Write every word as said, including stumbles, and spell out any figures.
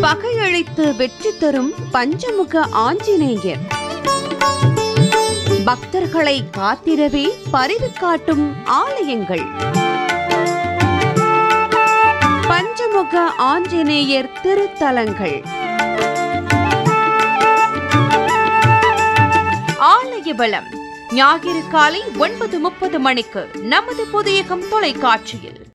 பகையழித்து வெற்றி தரும் பஞ்சமுக ஆஞ்சநேயர். பக்தர்களை காத்திடவே பரிவு காட்டும் ஆலயங்கள். பஞ்சமுக ஆஞ்சநேயர் திருத்தலங்கள். ஆலய வளம் ஞாயிறு காலை ஒன்பது முப்பது மணிக்கு நமது புதியகம் தொலைக்காட்சியில்.